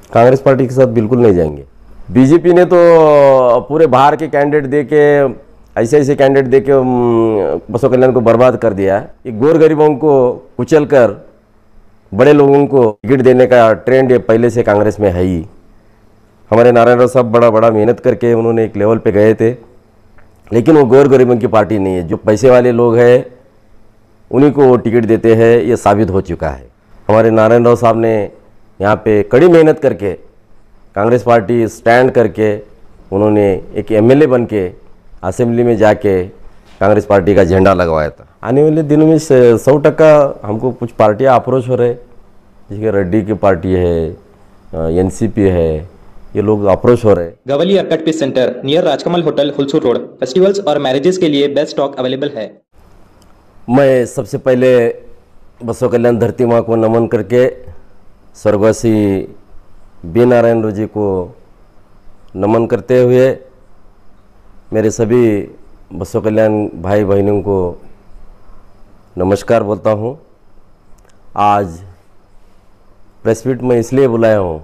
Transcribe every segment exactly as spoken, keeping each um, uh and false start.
Congress party के साथ बिल्कुल नहीं जाएंगे। बीजेपी ने तो पूरे बाहर के कैंडिडेट दे के, ऐसे ऐसे कैंडिडेट दे के बसों कल्याण को बर्बाद कर दिया। ये गोर गरीबों को कुचल कर बड़े लोगों को टिकट देने का ट्रेंड ये पहले से कांग्रेस में है ही। हमारे नारायण राव साहब बड़ा बड़ा मेहनत करके उन्होंने एक लेवल पे गए थे, लेकिन वो गोर गरीबों की पार्टी नहीं है। जो पैसे वाले लोग हैं उन्हीं को वो टिकट देते हैं, ये साबित हो चुका है। हमारे नारायण राव साहब ने यहाँ पे कड़ी मेहनत करके कांग्रेस पार्टी स्टैंड करके उन्होंने एक एमएलए बन के असेंबली में जाके कांग्रेस पार्टी का झंडा लगवाया था। आने वाले दिनों में सौ टक्का हमको कुछ पार्टियाँ अप्रोच हो रहे, जैसे रेड्डी की पार्टी है, एनसीपी है, ये लोग अप्रोच हो रहे। Gawli arcade peace centre near Rajkamal hotel Ulsoor road. Festivals और मैरिजेस के लिए बेस्ट स्टॉक अवेलेबल है। मैं सबसे पहले बसव कल्याण धरती माँ को नमन करके स्वर्गवासी बी नारायण राव जी को नमन करते हुए मेरे सभी बसव कल्याण भाई बहनों को नमस्कार बोलता हूँ। आज प्रेस मीट में इसलिए बुलाया हूँ,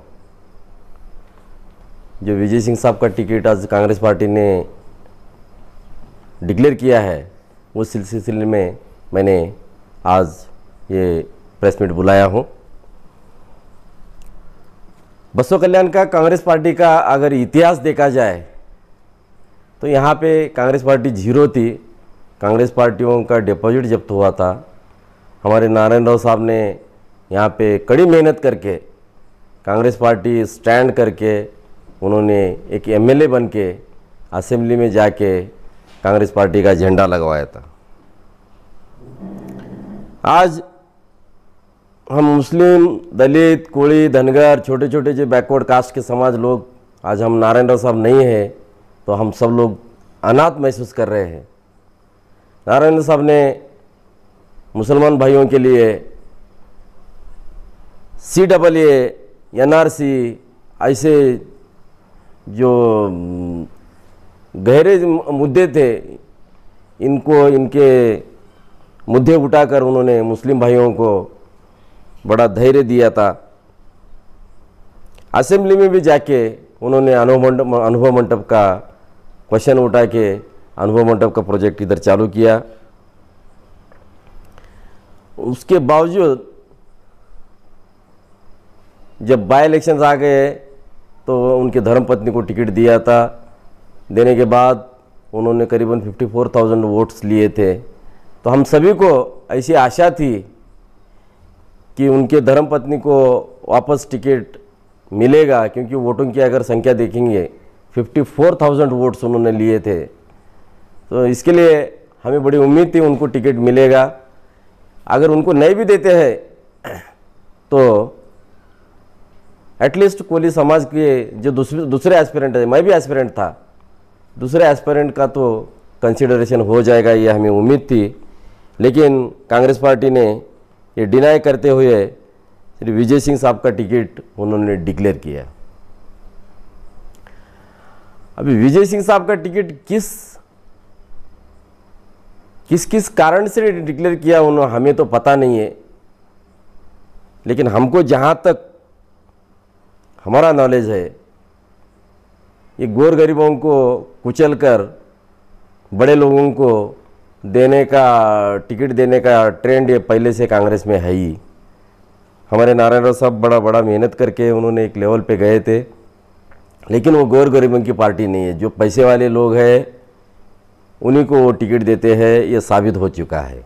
जो विजय सिंह साहब का टिकट आज कांग्रेस पार्टी ने डिक्लेयर किया है, उस सिलसिले में मैंने आज ये प्रेस मीट बुलाया हूँ। बसव कल्याण का कांग्रेस पार्टी का अगर इतिहास देखा जाए तो यहाँ पे कांग्रेस पार्टी जीरो थी। कांग्रेस पार्टियों का डिपॉजिट जब्त हुआ था। हमारे नारायण राव साहब ने यहाँ पे कड़ी मेहनत करके कांग्रेस पार्टी स्टैंड करके उन्होंने एक एमएलए बन के असेंबली में जाके कांग्रेस पार्टी का झंडा लगवाया था। आज हम मुस्लिम, दलित, कोली, धनगर, छोटे छोटे जो बैकवर्ड कास्ट के समाज लोग, आज हम नारायण राव साहब नहीं हैं तो हम सब लोग अनाथ महसूस कर रहे हैं। नारायण राव साहब ने मुसलमान भाइयों के लिए C double A, N R C, ऐसे जो गहरे मुद्दे थे, इनको इनके मुद्दे उठाकर उन्होंने मुस्लिम भाइयों को बड़ा धैर्य दिया था। असेंबली में भी जाके उन्होंने अनुभव मंडप अनुभव मंडप का क्वेश्चन उठा के अनुभव मंडप का प्रोजेक्ट इधर चालू किया। उसके बावजूद जब बाई इलेक्शंस आ गए तो उनके धर्मपत्नी को टिकट दिया था। देने के बाद उन्होंने करीबन चौवन हज़ार वोट्स लिए थे। तो हम सभी को ऐसी आशा थी कि उनके धर्मपत्नी को वापस टिकट मिलेगा, क्योंकि वोटों की अगर संख्या देखेंगे चौवन हज़ार वोट्स उन्होंने लिए थे। तो इसके लिए हमें बड़ी उम्मीद थी उनको टिकट मिलेगा। अगर उनको नहीं भी देते हैं तो एटलीस्ट कोली समाज के जो दूसरे दूसरे एस्पिरेंट है, मैं भी एस्पिरेंट था, दूसरे एस्पिरेंट का तो कंसिडरेशन हो जाएगा, ये हमें उम्मीद थी। लेकिन कांग्रेस पार्टी ने ये डिनाई करते हुए श्री विजय सिंह साहब का टिकट उन्होंने डिक्लेयर किया। अभी विजय सिंह साहब का टिकट किस किस किस कारण से डिक्लेयर किया उन्होंने हमें तो पता नहीं है, लेकिन हमको जहाँ तक हमारा नॉलेज है, ये गोर गरीबों को कुचल कर बड़े लोगों को देने का टिकट देने का ट्रेंड ये पहले से कांग्रेस में है ही। हमारे नारायण राव साहब बड़ा बड़ा मेहनत करके उन्होंने एक लेवल पे गए थे, लेकिन वो गोर गरीबों की पार्टी नहीं है। जो पैसे वाले लोग हैं उन्हीं को वो टिकट देते हैं, ये साबित हो चुका है।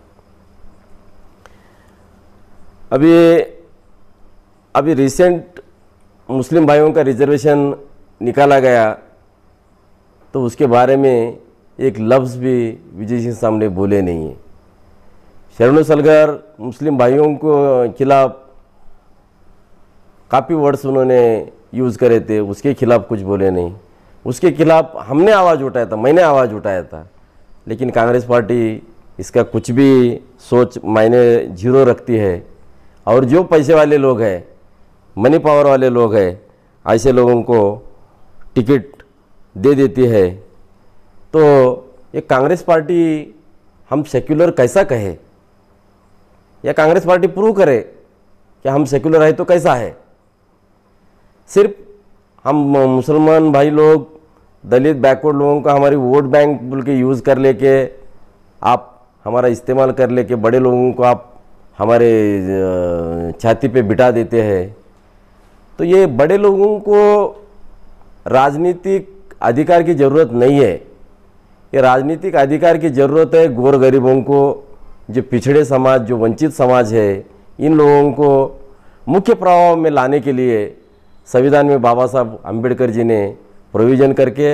अभी अभी रिसेंट मुस्लिम भाइयों का रिजर्वेशन निकाला गया तो उसके बारे में एक लफ्ज़ भी विजय सिंह साहब ने बोले नहीं है। शरणु सलगर मुस्लिम भाइयों को खिलाफ काफ़ी वर्ड्स उन्होंने यूज़ करे थे, उसके खिलाफ कुछ बोले नहीं। उसके खिलाफ हमने आवाज़ उठाया था, मैंने आवाज़ उठाया था, लेकिन कांग्रेस पार्टी इसका कुछ भी सोच मायने जीरो रखती है। और जो पैसे वाले लोग हैं, मनी पावर वाले लोग हैं, ऐसे लोगों को टिकट दे देती है। तो ये कांग्रेस पार्टी हम सेक्युलर कैसा कहे, या कांग्रेस पार्टी प्रूव करे कि हम सेक्युलर है तो कैसा है। सिर्फ हम मुसलमान भाई लोग, दलित बैकवर्ड लोगों का हमारी वोट बैंक बोल के यूज़ कर लेके आप हमारा इस्तेमाल कर लेके बड़े लोगों को आप हमारे छाती पे बिठा देते हैं। तो ये बड़े लोगों को राजनीतिक अधिकार की ज़रूरत नहीं है। ये राजनीतिक अधिकार की ज़रूरत है गोर गरीबों को, जो पिछड़े समाज, जो वंचित समाज है, इन लोगों को मुख्य प्रवाह में लाने के लिए संविधान में बाबा साहब अम्बेडकर जी ने प्रोविज़न करके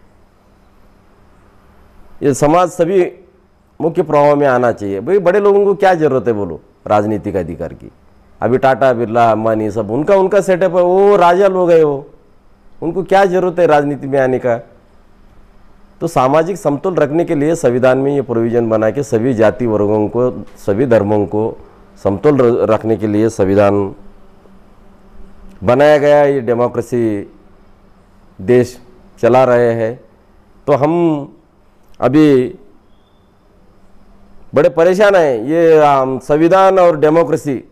ये समाज सभी मुख्य प्रवाह में आना चाहिए। भाई बड़े लोगों को क्या ज़रूरत है बोलो राजनीतिक अधिकार की? अभी टाटा बिरला अंबानी सब उनका उनका सेटअप है, वो राजा लोग हैं, वो उनको क्या ज़रूरत है राजनीति में आने का? तो सामाजिक समतोल रखने के लिए संविधान में ये प्रोविज़न बना के सभी जाति वर्गों को, सभी धर्मों को समतोल रखने के लिए संविधान बनाया गया। ये डेमोक्रेसी देश चला रहे हैं। तो हम अभी बड़े परेशान हैं। ये संविधान और डेमोक्रेसी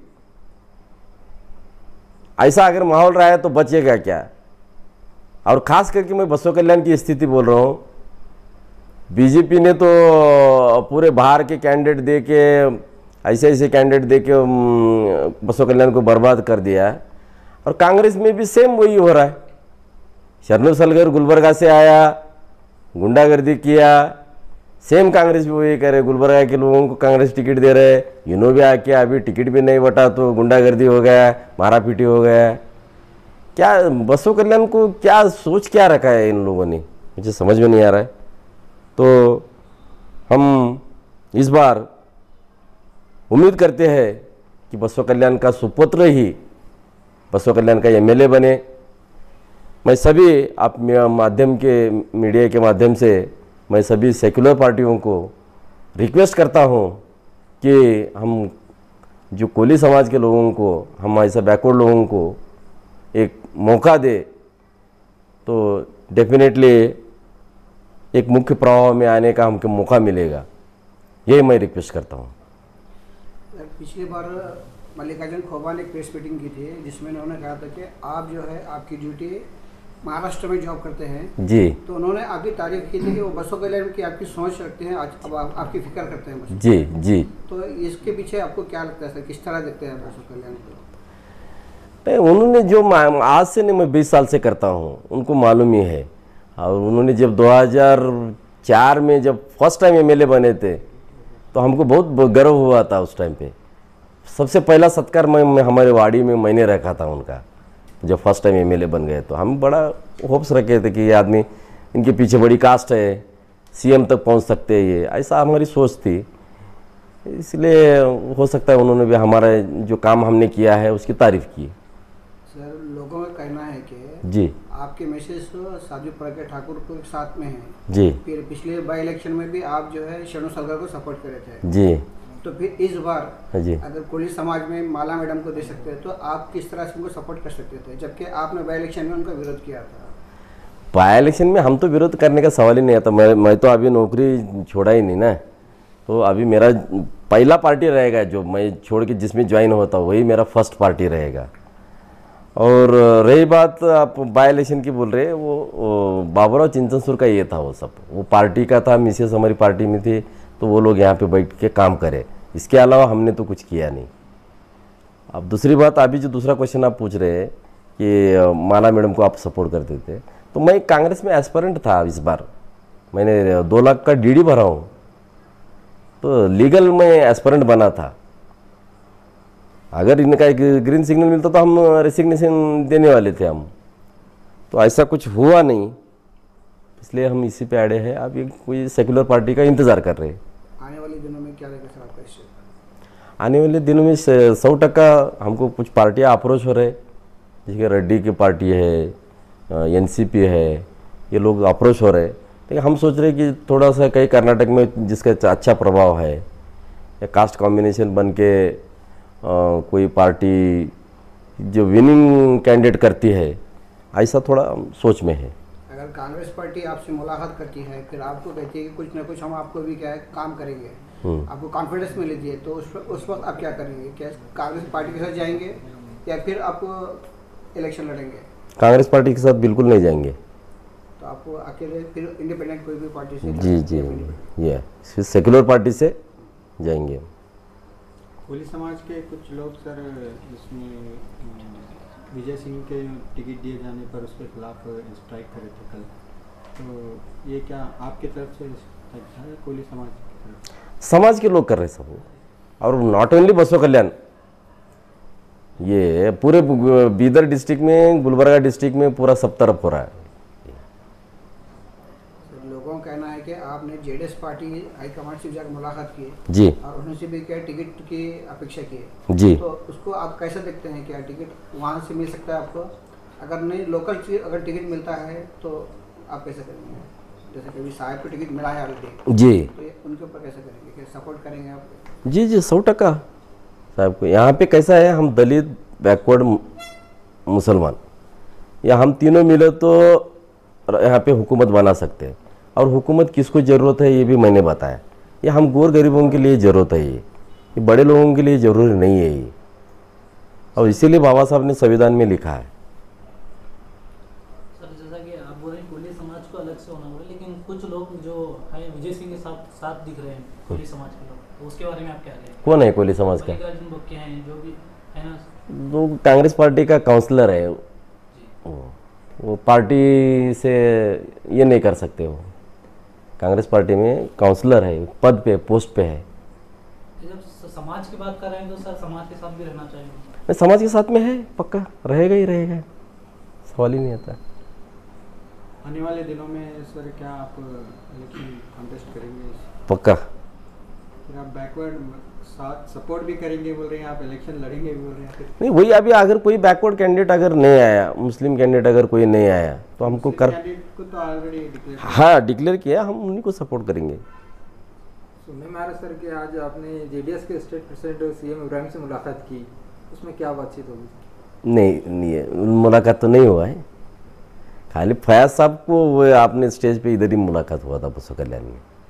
ऐसा अगर माहौल रहा है तो बचेगा क्या? और ख़ास करके मैं बसव कल्याण की स्थिति बोल रहा हूँ। बीजेपी ने तो पूरे बाहर के कैंडिडेट दे के, ऐसे ऐसे कैंडिडेट दे के बसव कल्याण को बर्बाद कर दिया है। और कांग्रेस में भी सेम वही हो रहा है। शरणू सलगर गुलबर्गा से आया, गुंडागर्दी किया, सेम कांग्रेस भी वही करे। गुलबर्गा के लोगों को कांग्रेस टिकट दे रहे, इन्हों भी आके अभी टिकट भी नहीं बटा तो गुंडागर्दी हो गया, मारा पीटी हो गया। क्या बसव कल्याण को क्या सोच क्या रखा है इन लोगों ने, मुझे समझ में नहीं आ रहा है। तो हम इस बार उम्मीद करते हैं कि बसव कल्याण का सुपुत्र ही बसव कल्याण का एमएलए बने। मैं सभी आप माध्यम के, मीडिया के माध्यम से मैं सभी सेक्युलर पार्टियों को रिक्वेस्ट करता हूं कि हम जो कोली समाज के लोगों को, हम ऐसा बैकवर्ड लोगों को एक मौका दे तो डेफिनेटली एक मुख्य प्रवाह में आने का हमको मौका मिलेगा। यही मैं रिक्वेस्ट करता हूँ। पिछली बार मल्लिकार्जुन खरगे ने एक प्रेस मीटिंग की थी जिसमें उन्होंने कहा था कि आप जो है आपकी ड्यूटी महाराष्ट्र में जॉब करते हैं जी। तो उन्होंने आपकी तारीफ की थी कि वो बसव कल्याण की आपकी सोच रखते हैं, आज अब आप, आपकी फिक्र करते हैं। जी जी। तो इसके पीछे आपको क्या लगता है सर, किस तरह देखते हैं बसव कल्याण को? नहीं, उन्होंने जो आज से नहीं, मैं बीस साल से करता हूँ, उनको मालूम ही है। और उन्होंने जब दो हज़ार चार में जब फर्स्ट टाइम एमएलए बने थे तो हमको बहुत गर्व हुआ था। उस टाइम पे सबसे पहला सत्कार मैं, मैं हमारे वाड़ी में मैंने रखा था उनका। जब फर्स्ट टाइम एमएलए बन गए तो हम बड़ा होप्स रखे थे कि ये आदमी, इनके पीछे बड़ी कास्ट है, सीएम तक पहुंच सकते हैं, ये ऐसा हमारी सोच थी। इसलिए हो सकता है उन्होंने भी हमारा जो काम हमने किया है उसकी तारीफ की। सर, लोगों का कहना है कि जी आपके मैसेज साजू प्रज्ञा ठाकुर को साथ में है जी। फिर पिछले बाई इलेक्शन में भी आप जो है शरणू सलगर को सपोर्ट करे थे जी। तो फिर इस बार जी अगर कोली समाज में माला मैडम को दे सकते हैं तो आप किस तरह से उनको सपोर्ट कर सकते थे, जबकि आपने बाई इलेक्शन में उनका विरोध किया था? बाई इलेक्शन में हम तो विरोध करने का सवाल ही नहीं आता। मैं मैं तो अभी नौकरी छोड़ा ही नहीं ना। तो अभी मेरा पहला पार्टी रहेगा जो मैं छोड़ के जिसमें ज्वाइन होता वही मेरा फर्स्ट पार्टी रहेगा। और रही बात आप बाई इलेक्शन की बोल रहे हैं, वो, वो बाबूराव चिंतनसूर का ये था, वो सब वो पार्टी का था। मिसेस हमारी पार्टी में थी तो वो लोग यहाँ पे बैठ के काम करे, इसके अलावा हमने तो कुछ किया नहीं। अब दूसरी बात, अभी जो दूसरा क्वेश्चन आप पूछ रहे हैं कि माला मैडम को आप सपोर्ट करते थे, तो मैं कांग्रेस में एस्पिरेंट था। इस बार मैंने दो लाख का डीडी भरा हूँ, तो लीगल में एस्पिरेंट बना था। अगर इनका एक ग्रीन सिग्नल मिलता तो हम रेसिग्नेशन देने वाले थे हम, तो ऐसा कुछ हुआ नहीं, इसलिए हम इसी पे अड़े हैं। अब ये कोई सेक्युलर पार्टी का इंतज़ार कर रहे हैं। आने वाले दिनों में क्या रहेगा सर आपका इससे? आने वाले दिनों में सौ टक्का हमको कुछ पार्टियां अप्रोच हो रहे, जैसे रेड्डी की पार्टी है, एनसीपी है, ये लोग अप्रोच हो रहे। लेकिन हम सोच रहे कि थोड़ा सा कहीं कर्नाटक में जिसका अच्छा प्रभाव है, या कास्ट कॉम्बिनेशन बन के आ, कोई पार्टी जो विनिंग कैंडिडेट करती है, ऐसा थोड़ा सोच में है। अगर कांग्रेस पार्टी आपसे मुलाकात करती है फिर आपको कहती है कि कुछ ना कुछ हम आपको भी क्या है काम करेंगे, आपको कॉन्फिडेंस में लेती है, तो उस उस वक्त आप क्या करेंगे? क्या कांग्रेस पार्टी के साथ जाएंगे या फिर आप इलेक्शन लड़ेंगे? कांग्रेस पार्टी के साथ बिल्कुल नहीं जाएंगे। तो आपको अकेले फिर इंडिपेंडेंट कोई भी पार्टी से जी जी ये सेक्युलर पार्टी से जाएंगे। कोली समाज के कुछ लोग सर इसमें अ, विजय सिंह के टिकट दिए जाने पर उसके खिलाफ स्ट्राइक करे थे कल, तो ये क्या आपके तरफ से स्ट्राइक था या कोली समाज की तरफ से? समाज के लोग कर रहे हैं सब, और नॉट ओनली बसव कल्याण, ये पूरे बीदर डिस्ट्रिक्ट में, गुलबर्गा डिस्ट्रिक्ट में पूरा सब तरफ हो रहा है। लोगों का कहना है कि आपने जेडीएस पार्टी हाईकमांड से जाकर मुलाकात की जी और उनसे भी क्या टिकट की अपेक्षा की, जी तो उसको आप कैसे देखते हैं? क्या टिकट वहाँ से मिल सकता है आपको? अगर नहीं लोकल से अगर टिकट मिलता है तो आप कैसे करेंगे? जैसे कभी साहब को टिकट मिला है ऑलरेडी जी तो ये उनके ऊपर कैसे करेंगे? क्या सपोर्ट करेंगे आप? जी जी सौ टका साहब को। यहाँ पे कैसा है, हम दलित, बैकवर्ड, मुसलमान, या हम तीनों मिले तो यहाँ पे हुकूमत बना सकते हैं। और हुकूमत किसको ज़रूरत है ये भी मैंने बताया। ये हम गोर गरीबों के लिए ज़रूरत है, ये ये बड़े लोगों के लिए ज़रूरी नहीं है ये, और इसीलिए बाबा साहब ने संविधान में लिखा है। सर जैसा कि आप बोल रहे हैं कोली समाज को अलग से होना होगा, लेकिन कुछ लोग जो है विजय सिंह के साथ साथ दिख रहे हैं कोली समाज के लोग, तो उसके बारे में आप क्या कहें? कौन है कोली समाज का? मल्लिकार्जुन बुक्के हैं जो भी है ना, वो कांग्रेस पार्टी का काउंसलर है, वो वो पार्टी से ये नहीं कर सकते। वो कांग्रेस पार्टी में काउंसलर है, पद पे, पोस्ट पे है। जब स- समाज की बात कर रहे हैं तो सर समाज के साथ भी रहना चाहिए। मैं समाज के साथ में है, पक्का रहेगा ही रहेगा, सवाल ही नहीं आता। आने वाले दिनों में सर क्या आप इलेक्शन कॉन्टेस्ट करेंगे? पक्का। फिर आप बैकवर्ड साथ सपोर्ट भी करेंगे बोल रहे हैं, आप इलेक्शन लड़ेंगे भी बोल रहे हैं फिर? नहीं वही, अभी अगर कोई बैकवर्ड कैंडिडेट अगर नहीं आया, मुस्लिम कैंडिडेट अगर कोई नहीं आया तो हमको कर, कैंडिडेट को तो ऑलरेडी डिक्लेयर हाँ डिक्लेयर किया, हम उन्हीं को सपोर्ट करेंगे। सुनने में आ रहा सर कि आज आपने जेडीएस के स्टेट प्रेसिडेंट सीएम इब्राहिम से मुलाकात की, उसमें क्या बातचीत होगी? नहीं नहीं है, मुलाकात तो नहीं हुआ है, खाली फयाज साहब को वो आपने स्टेज पे इधर ही मुलाकात हुआ था बसव कल्याण में।